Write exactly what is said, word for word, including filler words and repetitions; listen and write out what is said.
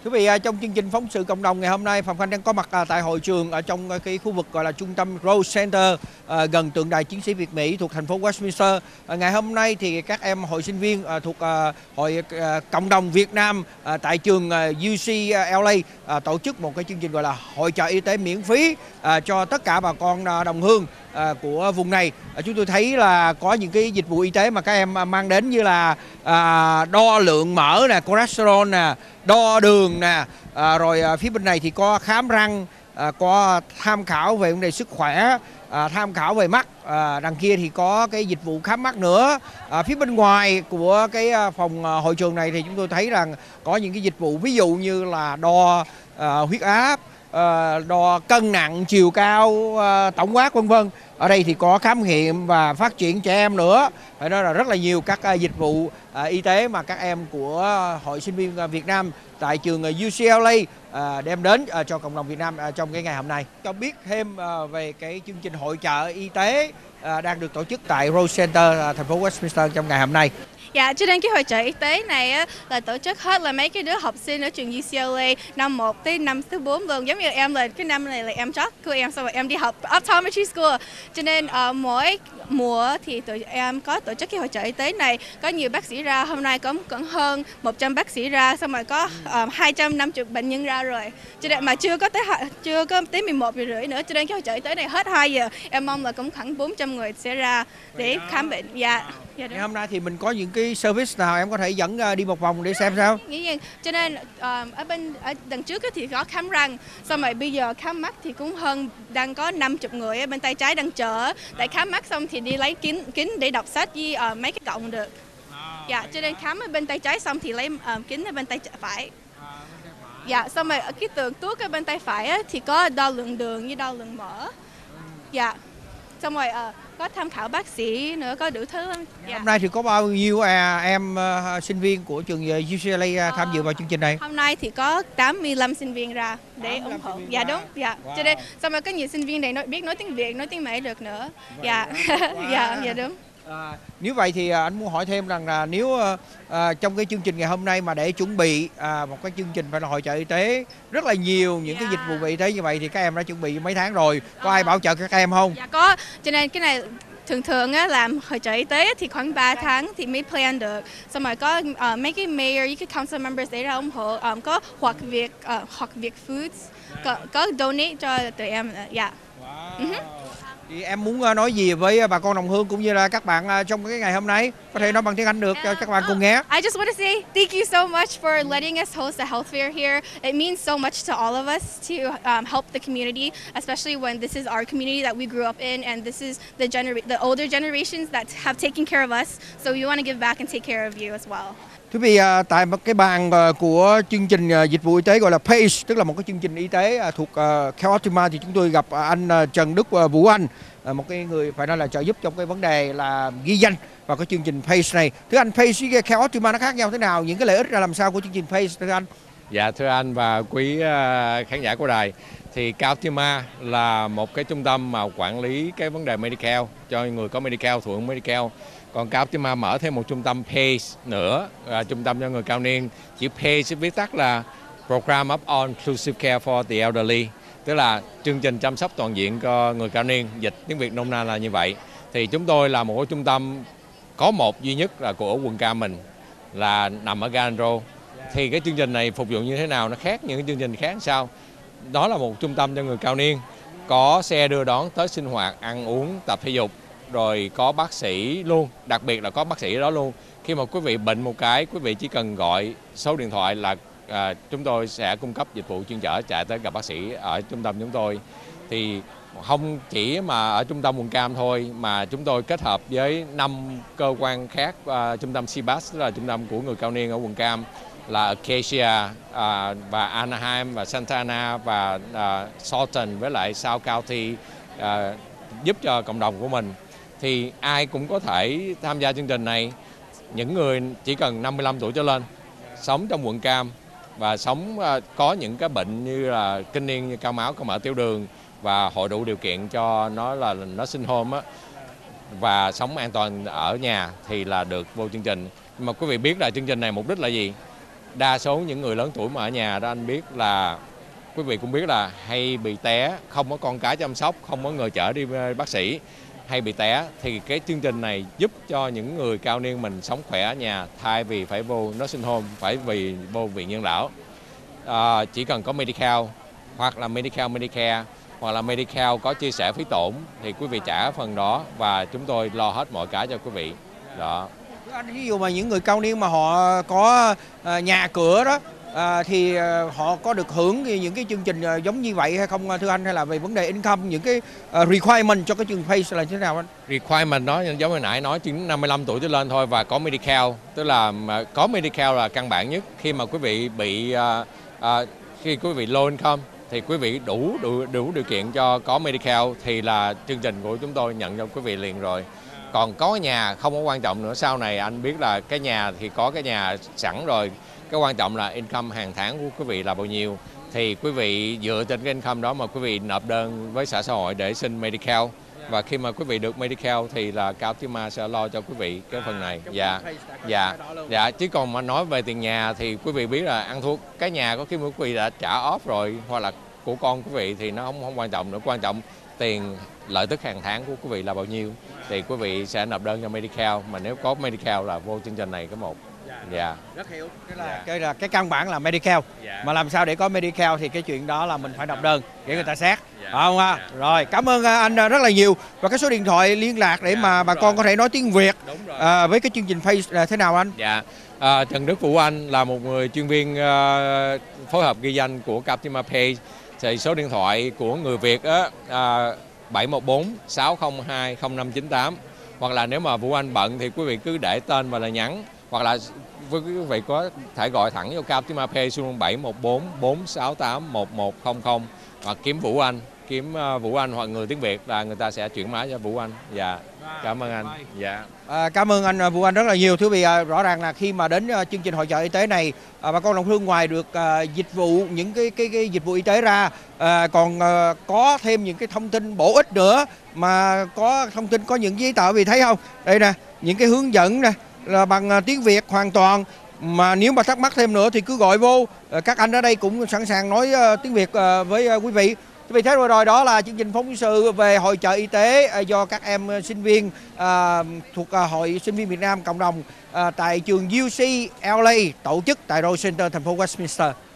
Thưa quý vị, trong chương trình phóng sự cộng đồng ngày hôm nay, Phạm Khanh đang có mặt tại hội trường ở trong cái khu vực gọi là trung tâm Rose Center gần tượng đài chiến sĩ Việt Mỹ thuộc thành phố Westminster. Ngày hôm nay thì các em hội sinh viên thuộc hội cộng đồng Việt Nam tại trường u xê lờ a tổ chức một cái chương trình gọi là hội chợ y tế miễn phí cho tất cả bà con đồng hương của vùng này. Chúng tôi thấy là có những cái dịch vụ y tế mà các em mang đến như là đo lượng mỡ nè, cholesterol nè, đo đường nè, à, rồi à, phía bên này thì có khám răng, à, có tham khảo về vấn đề sức khỏe, à, tham khảo về mắt, à, đằng kia thì có cái dịch vụ khám mắt nữa. À, phía bên ngoài của cái phòng à, hội trường này thì chúng tôi thấy rằng có những cái dịch vụ ví dụ như là đo à, huyết áp, à, đo cân nặng, chiều cao, à, tổng quát vân vân. Ở đây thì có khám nghiệm và phát triển trẻ em nữa. Phải nói là rất là nhiều các uh, dịch vụ uh, y tế mà các em của Hội sinh viên uh, Việt Nam tại trường uh, u xê lờ a uh, đem đến uh, cho cộng đồng Việt Nam uh, trong cái ngày hôm nay. Cho biết thêm uh, về cái chương trình hội chợ y tế uh, đang được tổ chức tại Rose Center, uh, thành phố Westminster trong ngày hôm nay. Dạ, cho nên cái hội chợ y tế này á, là tổ chức hết là mấy cái đứa học sinh ở trường u xê lờ a năm một tới năm thứ bốn luôn. Giống như em là cái năm này là em chót của em, xong rồi em đi học optometry school. Cho nên uh, mỗi mùa thì tụi em có tổ chức cái hội chợ y tế này. Có nhiều bác sĩ ra, hôm nay có cũng hơn một trăm bác sĩ ra, xong rồi có uh, hai trăm năm mươi bệnh nhân ra rồi. Cho nên mà chưa có tới chưa có tới mười một giờ rưỡi nữa. Cho nên cái hội chợ y tế này hết hai giờ. Em mong là cũng khoảng bốn trăm người sẽ ra để khám bệnh. Dạ. Dạ, ngày hôm nay thì mình có những cái service nào em có thể dẫn đi một vòng để xem sao? Nghĩ rằng cho nên uh, ở bên ở đằng trước thì có khám răng, xong rồi bây giờ khám mắt thì cũng hơn đang có năm mươi người ở bên tay trái đang chờ. Tại khám mắt xong thì đi lấy kính kính để đọc sách với uh, mấy cái cọng được. Dạ, cho nên khám ở bên tay trái xong thì lấy uh, kính ở bên tay phải. Dạ, xong rồi ở cái tường tuốt ở bên tay phải á, thì có đo lượng đường với đo lượng mỡ. Dạ, xong rồi uh, có tham khảo bác sĩ nữa, có đủ thứ. Dạ. Hôm nay thì có bao nhiêu à, em uh, sinh viên của trường u xê lờ a tham dự vào chương trình này? Hôm nay thì có tám mươi lăm sinh viên ra để ủng hộ. Dạ đúng, dạ. Wow. Cho nên xong rồi có nhiều sinh viên này nói, biết nói tiếng Việt, nói tiếng Mỹ được nữa. Vậy dạ. Wow. dạ, dạ đúng. À, nếu vậy thì anh muốn hỏi thêm rằng là nếu à, trong cái chương trình ngày hôm nay mà để chuẩn bị à, một cái chương trình phải là hội chợ y tế rất là nhiều những yeah. cái dịch vụ về y tế như vậy thì các em đã chuẩn bị mấy tháng rồi, có à. ai bảo trợ các em không? Dạ có, cho nên cái này thường thường á, làm hội chợ y tế thì khoảng ba tháng thì mới plan được. Xong rồi có uh, mấy cái mayor với cái council members để ra ủng hộ, um, có hoặc việc uh, hoặc việc foods, có, có donate cho tụi em. Dạ. Yeah. Wow. Uh-huh. Thì em muốn nói gì với bà con đồng hương cũng như là các bạn trong cái ngày hôm nay? Có thể nói bằng tiếng Anh được cho các bạn cùng nghe. I just want to say thank you so much for letting us host a health fair here. It means so much to all of us to um, help the community, especially when this is our community that we grew up in, and this is the genera- the older generations that have taken care of us. So we want to give back and take care of you as well. Thưa quý vị, tại một cái bàn của chương trình dịch vụ y tế gọi là PACE, tức là một cái chương trình y tế thuộc Care Optima, thì chúng tôi gặp anh Trần Đức Vũ Anh, một cái người phải nói là trợ giúp trong cái vấn đề là ghi danh vào cái chương trình PACE này. Thưa anh, PACE với Care Optima nó khác nhau thế nào? Những cái lợi ích ra làm sao của chương trình PACE thưa anh? Dạ thưa anh và quý khán giả của đài, thì Care Optima là một cái trung tâm mà quản lý cái vấn đề Medicare cho người có Medicare, thụ hưởng Medicare. Còn Care Optima mở thêm một trung tâm PACE nữa, à, trung tâm cho người cao niên. Chữ PACE viết tắt là Program of All Inclusive Care for the Elderly, tức là chương trình chăm sóc toàn diện cho người cao niên, dịch tiếng Việt nôm na là như vậy. Thì chúng tôi là một cái trung tâm có một duy nhất là của quận Cam mình, là nằm ở Gandro. Thì cái chương trình này phục vụ như thế nào, nó khác những cái chương trình khác sao? Đó là một trung tâm cho người cao niên, có xe đưa đón tới sinh hoạt, ăn uống, tập thể dục, rồi có bác sĩ luôn, đặc biệt là có bác sĩ đó luôn. Khi mà quý vị bệnh một cái, quý vị chỉ cần gọi số điện thoại là à, chúng tôi sẽ cung cấp dịch vụ chuyên chở chạy tới gặp bác sĩ ở trung tâm chúng tôi. Thì không chỉ mà ở trung tâm quận Cam thôi, mà chúng tôi kết hợp với năm cơ quan khác, à, trung tâm xê bát, tức là trung tâm của người cao niên ở quận Cam, là Acacia à, và Anaheim và Santa Ana và à, Salton với lại South County à, giúp cho cộng đồng của mình. Thì ai cũng có thể tham gia chương trình này. Những người chỉ cần năm mươi lăm tuổi trở lên, sống trong quận Cam và sống có những cái bệnh như là kinh niên, như cao máu, cao mỡ, tiểu đường và hội đủ điều kiện cho nó là nó sinh home á, và sống an toàn ở nhà thì là được vô chương trình. Nhưng mà quý vị biết là chương trình này mục đích là gì? đa số những người lớn tuổi mà ở nhà đó anh biết là quý vị cũng biết là hay bị té, không có con cái chăm sóc, không có người chở đi bác sĩ, hay bị té, thì cái chương trình này giúp cho những người cao niên mình sống khỏe ở nhà thay vì phải vô nursing home, phải vì vô viện dưỡng lão. À, chỉ cần có Medi-Cal hoặc là Medi-Cal Medicare hoặc là Medi-Cal có chia sẻ phí tổn thì quý vị trả phần đó và chúng tôi lo hết mọi cái cho quý vị. Đó. Anh ví dụ mà những người cao niên mà họ có nhà cửa đó à, thì họ có được hưởng những cái chương trình giống như vậy hay không thưa anh, hay là về vấn đề income, những cái requirement cho cái chương trình PACE là như thế nào anh? Requirement đó giống như nãy nói chỉ năm mươi lăm tuổi trở lên thôi và có Medi-Cal, tức là có Medi-Cal là căn bản nhất. Khi mà quý vị bị uh, uh, khi quý vị low income thì quý vị đủ đủ đủ điều kiện cho có Medi-Cal thì là chương trình của chúng tôi nhận cho quý vị liền rồi. Còn có nhà không có quan trọng nữa, sau này anh biết là cái nhà thì có cái nhà sẵn rồi, cái quan trọng là income hàng tháng của quý vị là bao nhiêu, thì quý vị dựa trên cái income đó mà quý vị nộp đơn với xã xã hội để xin Medi-Cal, và khi mà quý vị được Medi-Cal thì là Cao Optima sẽ lo cho quý vị cái phần này. Dạ, dạ, dạ. Chứ còn mà nói về tiền nhà thì quý vị biết là ăn thua cái nhà có khi mà quý vị đã trả off rồi hoặc là của con quý vị thì nó không không quan trọng nữa, quan trọng tiền lợi tức hàng tháng của quý vị là bao nhiêu thì quý vị sẽ nộp đơn cho Medi-Cal, mà nếu có Medi-Cal là vô chương trình này cái một. Dạ. Rất hiểu. Cái là dạ. cái là cái căn bản là Medi-Cal. Dạ. Mà làm sao để có Medi-Cal thì cái chuyện đó là mình phải nộp đơn để dạ. người ta xét. Dạ. Không ha? Dạ. Rồi, cảm ơn anh rất là nhiều. Và cái số điện thoại liên lạc để dạ, mà bà rồi. con có thể nói tiếng Việt à, với cái chương trình PACE là thế nào anh? Dạ. À, Trần Đức Vũ Anh là một người chuyên viên uh, phối hợp ghi danh của Cao Optima PACE. Thì số điện thoại của người Việt á uh, bảy một bốn sáu không hai không năm chín tám, hoặc là nếu mà Vũ Anh bận thì quý vị cứ để tên và lời nhắn, hoặc là quý vị có thể gọi thẳng vô Cao Optima PACE số bảy một bốn bốn sáu tám một một không không hoặc kiếm Vũ Anh, kiếm Vũ Anh hoặc người tiếng Việt là người ta sẽ chuyển mã cho Vũ Anh. Dạ. Cảm ơn anh. Dạ. À, cảm ơn anh Vũ Anh rất là nhiều. Thưa quý vị, rõ ràng là khi mà đến chương trình hội chợ y tế này, à, bà con đồng hương ngoài được à, dịch vụ những cái, cái cái dịch vụ y tế ra, à, còn à, có thêm những cái thông tin bổ ích nữa, mà có thông tin có những giấy tờ vì thấy không? Đây nè, những cái hướng dẫn nè là bằng tiếng Việt hoàn toàn, mà nếu mà thắc mắc thêm nữa thì cứ gọi vô, các anh ở đây cũng sẵn sàng nói tiếng Việt với quý vị. Quý vị thấy rồi, rồi đó là chương trình phóng sự về hội chợ y tế do các em sinh viên à, thuộc Hội Sinh viên Việt Nam Cộng đồng à, tại trường u xê L A tổ chức tại Rose Center thành phố Westminster.